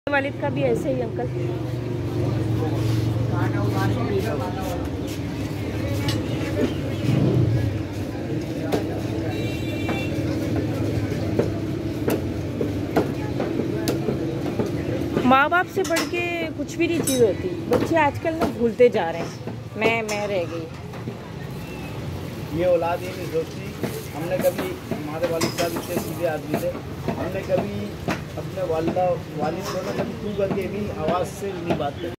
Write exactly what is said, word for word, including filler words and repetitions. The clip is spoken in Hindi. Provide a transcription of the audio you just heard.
वालिद का भी ऐसे ही अंकल। माँ बाप से बढ़ के कुछ भी नहीं चीज़ होती। बच्चे आजकल ना भूलते जा रहे हैं। मैं मैं रह गई। ये औलाद ये नहीं सोचती। हमने कभी, हमारे वालिद साहब इतने सीधे आदमी थे, हमने कभी अपने वालिदा वालिद को ना कभी तू करके भी आवाज़ से नहीं बात करी।